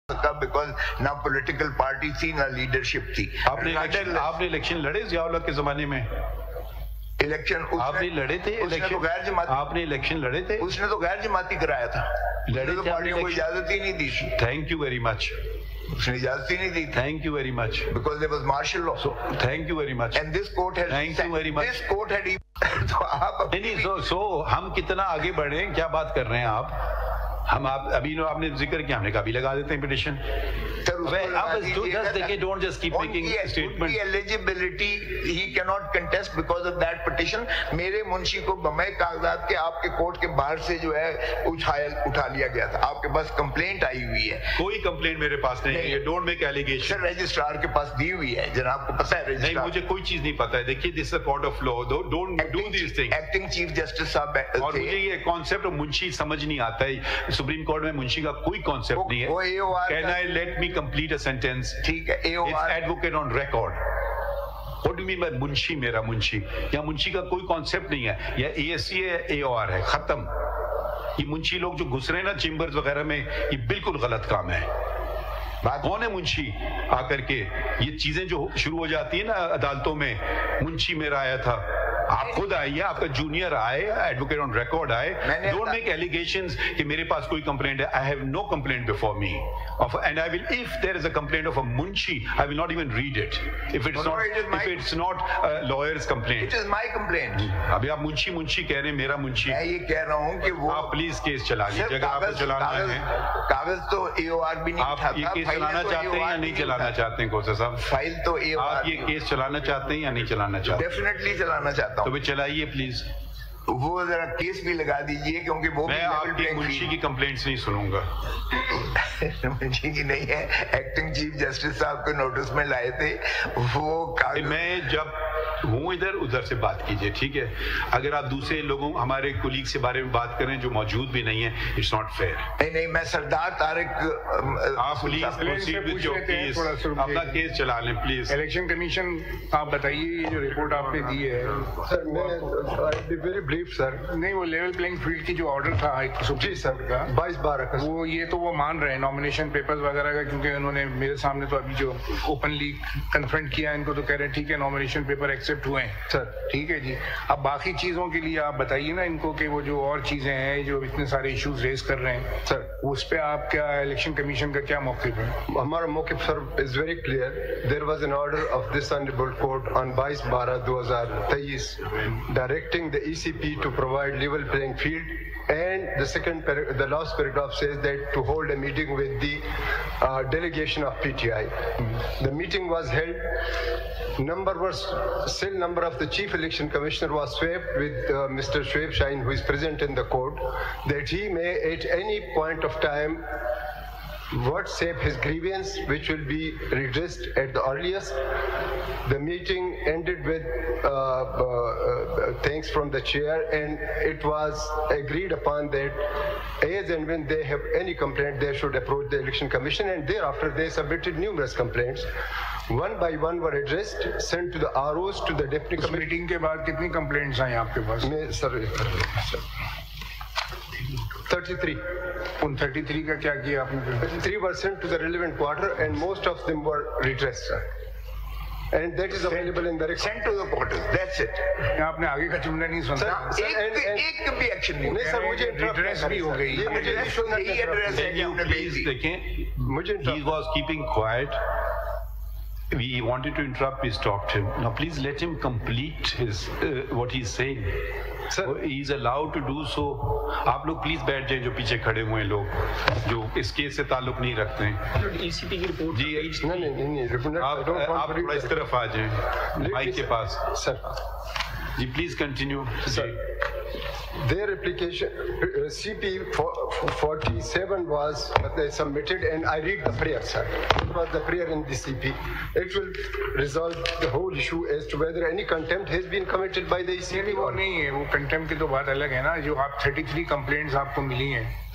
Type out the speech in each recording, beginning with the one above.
Because ना political party थी ना लीडरशिप थी। आपने इलेक्शन लड़े जियाउल हक के जमाने में? इलेक्शन आपने लड़े थे? तो गैर जमाती आपने इलेक्शन लड़े थे? उसने तो गैर जमाती कराया था, लड़े तो थे? पार्टी को इजाजत ही नहीं दी थी। Thank you very much. उसने इजाजत ही नहीं दी। Thank you very much. Because there was martial law. Thank you very much. And this court has thank you very much. This court had तो आप नहीं हम कितना आगे बढ़े हैं, क्या बात कर रहे हैं आप? हम आप अभी आपने जिक्र किया, हमने कहा अभी लगा देते हैं petition. Don't just keep making statements. Eligibility he cannot contest because of that petition. मेरे मुंशी को बम्बई कागजात के आपके कोर्ट के बाहर से जो है उठा लिया गया था। आपके पास कंप्लेंट आई हुई है? कोई कंप्लेंट मेरे पास नहीं है। Don't make allegation. Sir registrar के पास दी हुई है, जनाब को पता है रजिस्ट्रार? नहीं, मुझे कोई चीज नहीं पता है। देखिए this is a court of law, don't do this thing. Acting chief justice साहब और मुझे ये कॉन्सेप्ट मुंशी समझ नहीं आता है। सुप्रीम कोर्ट में मुंशी का कोई कॉन्सेप्ट नहीं है। Can I let me complete a sentence? ठीक है। It's advocate on record. What do you mean by munshi मेरा मुंशी? या मुंशी का कोई कॉन्सेप्ट नहीं है, या ASC है, AOR है, खत्म। ये मुंशी लोग जो घुस रहे हैं ना चेम्बर्स वगैरह में, ये बिल्कुल गलत काम है। कौन है मुंशी आकर के? ये चीजें जो शुरू हो जाती है ना अदालतों में, मुंशी मेरा आया था। आप खुद आइए, आपका जूनियर आए, एडवोकेट ऑन रिकॉर्ड आए। डोंट मेक एलिगेशंस कि मेरे पास कोई कंप्लेंट है। I have no complaint before me of, and I will, if there is a complaint of a munshi, I will not even read it if it's not lawyer's complaint. It is my complaint. अभी आप मुंशी मुंशी कह रहे हैं, मेरा मुंशी। मैं ये कह रहा हूं कि वो आप प्लीज केस चला लीजिए अगर आपको चलाना है। कागज तो AOR भी नहीं आप ये केस चलाना चाहते हैं या नहीं चलाना चाहते हैं कोसा साहब? फाइल तो AOR। आप ये केस चलाना चाहते हैं या नहीं चलाना चाहते? डेफिनेटली चलाना चाहता हूं। तो भी चलाइए प्लीज। वो जरा केस भी लगा दीजिए, क्योंकि वो मैं आपकी मुंशी की कंप्लेंट्स नहीं सुनूंगा। मुंशी की नहीं है, एक्टिंग चीफ जस्टिस साहब को नोटिस में लाए थे वो। मैं जब हूँ इधर उधर से बात कीजिए, ठीक है? अगर आप दूसरे लोगों हमारे कोलीग से बारे में बात करें जो मौजूद भी नहीं है, इट्स नॉट फेयर। नहीं, मैं सरदार तारिक, आप please proceed with your case, अपना केस चला लें प्लीज। इलेक्शन कमीशन आप बताइए, ये जो रिपोर्ट आपने दी है सर, मैं वेरी ब्रीफ सर। नहीं, वो लेवल प्लेइंग फील्ड की जो ऑर्डर था सुप्रीम सर का 22/12 का, वो ये तो वो मान रहे हैं नॉमिनेशन पेपर्स वगैरह का, क्योंकि उन्होंने मेरे सामने तो अभी जो ओपनली कन्फ्रंट किया इनको, तो कह रहे हैं ठीक है नॉमिनेशन पेपर एक्सेप्ट हुए हैं सर। ठीक है जी। अब बाकी चीजों के लिए आप बताइए ना इनको कि वो जो और चीजें हैं जो इतने सारे इश्यूज रेज कर रहे हैं सर, उस पे आप क्या, इलेक्शन कमीशन का क्या मौक़िफ़ है? हमारा मौक़िफ़ sir is very clear. There was an order of this honourable court on 22/12/2023 directing the ECP to provide level playing field, and the last paragraph says that to hold a meeting with the delegation of PTI. The meeting was held. Still number of the chief election commissioner was swapped with Mr. Shoaib Shaheen, who is present in the court, that he may at any point of time WhatsApp his grievance, which will be redressed at the earliest. The meeting ended with thanks from the chair, and it was agreed upon that as and when they have any complaint, they should approach the election commission, and thereafter they submitted numerous complaints. One by one were addressed, sent to the ROs, to the deputy commissioner. Meeting के बाद कितनी complaints आई आपके पास? Sir 33. उन 33 का क्या किया आपने? 33 were sent to the relevant quarter, and most of them were redressed, sir. And that is available in the record. Sent to the quarters. That's it. आपने आगे का जुमला नहीं सुना? एक भी एक्शन नहीं। सर मुझे redress भी हो गई। ये मुझे यही एड्रेस है कि हमने भेज दी। देखें, मुझे he was keeping quiet. We wanted to interrupt, we stopped him. Now please let him complete his what he's saying. Sir, he is allowed to do so. आप लोग प्लीज बैठ जाएं, जो पीछे खड़े हुए हैं लोग, जो इस केस से ताल्लुक नहीं रखते हैं। ECP की रिपोर्ट जी नहीं, आप थोड़ा इस तरफ आ जाएं माइक के पास। Sir ji please continue. Their application CP 47 was submitted, and I read the prayer, sir. It was the prayer in the CP. It will resolve the whole issue as to whether any contempt has been committed by the ECP. वो नहीं है, वो contempt की तो बात अलग है ना। जो आप 33 कंप्लेंट्स आपको मिली हैं सर,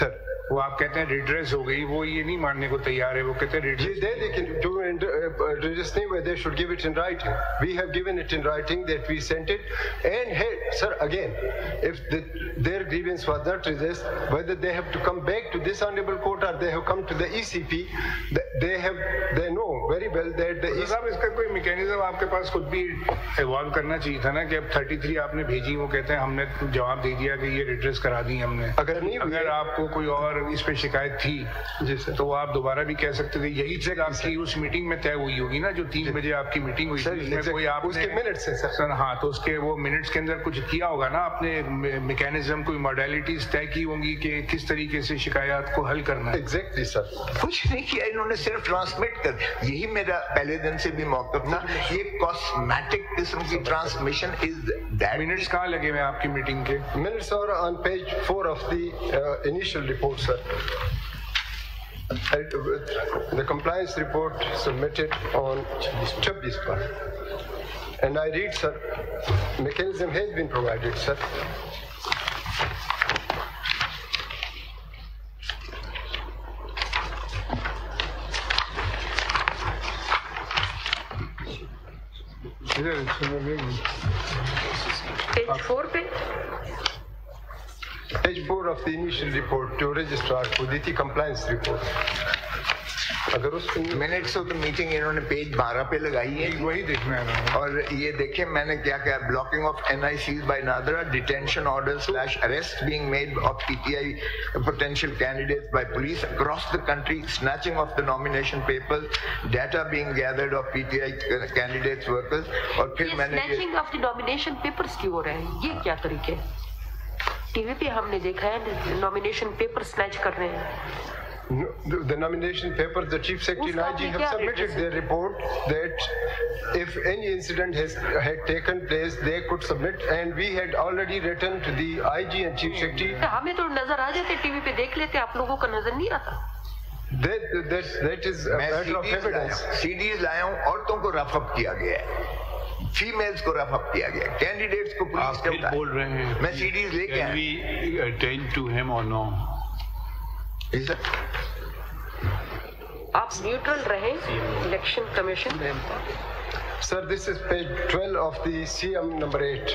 वो आप कहते हैं रिड्रेस हो गई, वो ये नहीं मानने को तैयार है, वो कहते हैं redress they can do redress नहीं, they should give it in writing. We have given it in writing that we sent it. And hey, sir, again, if their grievance was not redressed, whether they have to come back to this honorable court or they have come to the ECP, they know very well that the साहब इसका कोई mechanism आपके पास खुद भी evolve करना चाहिए था ना, कि अब 33 आपने भेजी, वो कहते हैं हमने जवाब दे दिया कि ये रिड्रेस करा दी हमने। अगर आपको कोई और इस पे शिकायत थी जी सर, तो आप दोबारा भी कह सकते थे। यही चीज आपकी उस मीटिंग में तय हुई होगी ना, जो 3 बजे आपकी मीटिंग हुई थी, उसमें कोई आपने उसके मिनट्स है सर, हाँ, तो उसके वो मिनट्स के अंदर कुछ किया होगा ना आपने, मैकेनिज्म कोई मॉडलिटीज तय की होंगी कि किस तरीके से शिकायत को हल करना है। एग्जैक्टली सर, कुछ नहीं किया इन्होंने, सिर्फ ट्रांसमिट कर, यही मेरा पहले दिन से भी मौक़िफ़ था, ये कॉस्मेटिक किस्म की ट्रांसमिशन इज दैट। मिनट्स कहाँ लगे हुए आपकी मीटिंग के? Minutes are on page 4 of the initial report, sir. The compliance report submitted on 26 and I read, sir, mechanism has been provided, sir. Page 4 पे Page 4 of the initial report to registrar Uditi compliance report. अगर उस minutes of the meeting इन्होंने page 12 पे लगाई है, वही देखना है। और ये देखें मैंने क्या कहा, blocking of NICs by Nadra, detention orders / arrest being made of PTI potential candidates by police across the country, snatching of the nomination papers, data being gathered of PTI candidates workers, और फिर मैंने snatching of the nomination papers क्यों हो रहा है? ये क्या तरीके? टीवी पे हमने देखा है नॉमिनेशन पेपर स्नैच कर रहे हैं। The nomination papers, the Chief Secretary and IG have submitted their report that if any incident had taken place, they could submit, and we had already written to the IG and Chief Secretary. हमें तो नजर आ जाते, TV पे देख लेते, आप लोगों का नजर नहीं आता। That is a matter of evidence. CDs लाया हूँ, औरतों को रफ अप किया गया है, फीमेल्स को रफ अप किया गया, कैंडिडेट्स को पुलिस आप फिर बोल रहे हैं, मैं CDs लेके आया। Can we attend to him or no? आप न्यूट्रल रहे election commission. Sir, this is page 12 of the CM number 8.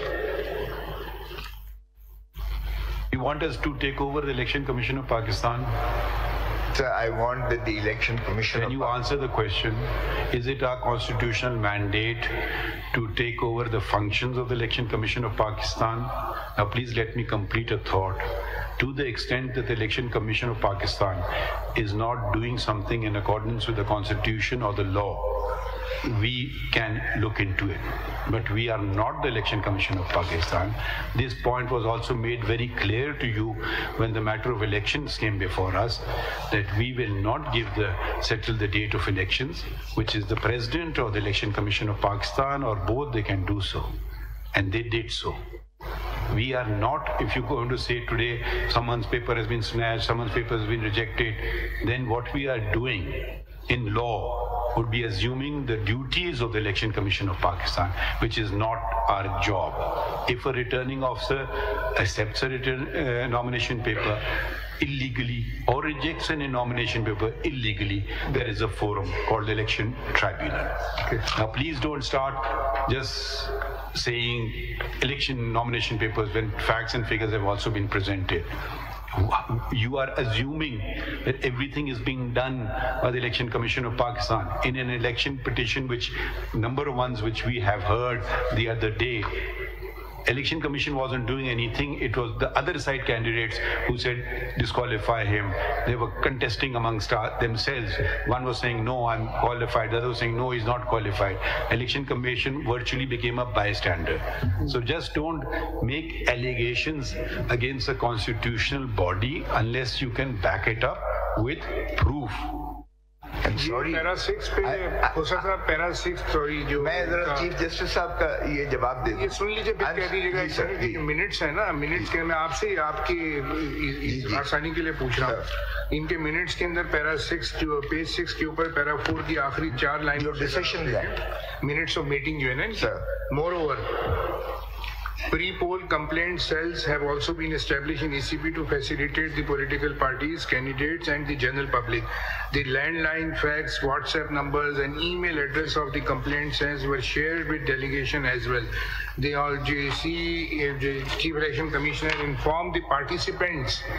You want us to take over the Election Commission of Pakistan? Sir, I want that the Election Commission. Can you answer the question? Is it our constitutional mandate to take over the functions of the Election Commission of Pakistan? Now, please let me complete a thought. To the extent that the Election Commission of Pakistan is not doing something in accordance with the Constitution or the law, we can look into it. But we are not the Election Commission of Pakistan. This point was also made very clear to you when the matter of elections came before us, that we will not settle the date of elections, which is the President or the Election Commission of Pakistan, or both, they can do so. And they did so. We are not, if you're going to say today someone's paper has been snatched, someone's paper has been rejected, then what we are doing in law would be assuming the duties of the Election Commission of Pakistan, which is not our job. If a returning officer accepts a nomination paper illegally or rejects a nomination paper illegally, there is a forum called the Election Tribunal. Okay. Now please don't start just saying election nomination papers when facts and figures have also been presented. You are assuming that everything is being done by the Election Commission of Pakistan in an election petition, which number of ones which we have heard the other day. Election Commission wasn't doing anything. It was the other side candidates who said disqualify him. They were contesting amongst themselves. One was saying, no, I'm qualified. The other was saying, no, he's not qualified. Election Commission virtually became a bystander. So just don't make allegations against a constitutional body unless you can back it up with proof. I'm sorry. Para 6 पे हो सकता है, para 6 sorry जो मैं जरा chief justice साहब का ये जवाब दे दूं। ये सुन लीजिए, फिर कह दीजिएगा कि मिनट्स है ना, मिनट्स के मैं आपसे आपकी आसानी के लिए पूछ रहा हूँ। इनके मिनट्स के अंदर पैरा 6 जो पेज 6 के ऊपर पैरा 4 की आखिरी 4 लाइन डिसीजन है, मिनट्स ऑफ मीटिंग जो है ना, moreover Pre-poll complaint cells have also been established in ECP to facilitate the political parties, candidates and the general public. The landline, fax, WhatsApp numbers and email address of the complaint cells were shared with delegation as well. The Chief Election Commissioner informed the participants